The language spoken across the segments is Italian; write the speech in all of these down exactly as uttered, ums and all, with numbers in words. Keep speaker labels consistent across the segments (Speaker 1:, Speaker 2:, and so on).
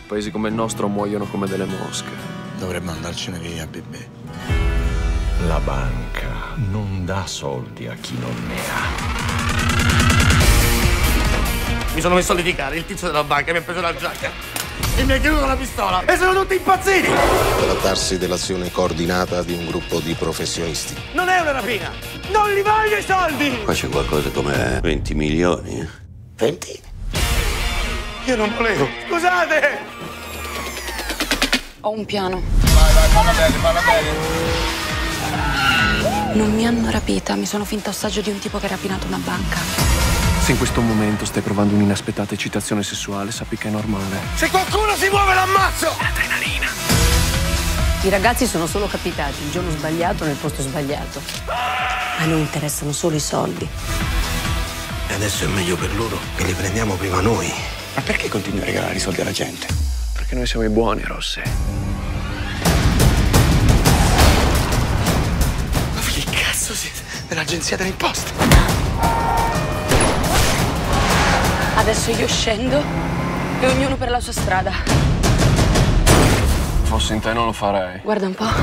Speaker 1: Paesi come il nostro muoiono come delle mosche.
Speaker 2: Dovremmo andarcene via, bebè.
Speaker 3: La banca non dà soldi a chi non ne ha.
Speaker 4: Mi sono messo a litigare, il tizio della banca mi ha preso la giacca e mi ha chiuso la pistola e sono tutti impazziti!
Speaker 5: Trattarsi dell'azione coordinata di un gruppo di professionisti.
Speaker 4: Non è una rapina! Non li voglio i soldi!
Speaker 6: Qua c'è qualcosa come venti milioni.
Speaker 4: venti? Io non volevo. Scusate!
Speaker 7: Ho un piano.
Speaker 2: Vai, vai, parla bene, parla bene.
Speaker 7: Non mi hanno rapita, mi sono finta ostaggio di un tipo che ha rapinato una banca.
Speaker 1: Se in questo momento stai provando un'inaspettata eccitazione sessuale, sappi che è normale.
Speaker 4: Se qualcuno si muove l'ammazzo!
Speaker 1: Adrenalina.
Speaker 8: I ragazzi sono solo capitati il giorno sbagliato nel posto sbagliato. A noi interessano solo i soldi.
Speaker 5: E adesso è meglio per loro che li prendiamo prima noi.
Speaker 2: Ma perché continui a regalare i soldi alla gente?
Speaker 1: Perché noi siamo i buoni, Rossi.
Speaker 2: Ma che cazzo siete? Dell'agenzia delle imposte?
Speaker 7: Adesso io scendo e ognuno per la sua strada.
Speaker 1: Fossi in te non lo farei.
Speaker 7: Guarda un po'.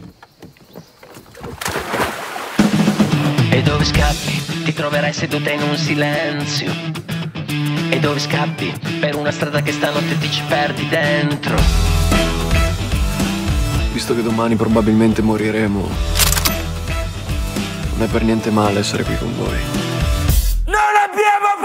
Speaker 9: E dove scappi? Ti troverai seduta in un silenzio. E dove scappi? Per una strada che stanotte ti ci perdi dentro.
Speaker 1: Visto che domani probabilmente moriremo, non è per niente male essere qui con voi.
Speaker 4: Non abbiamo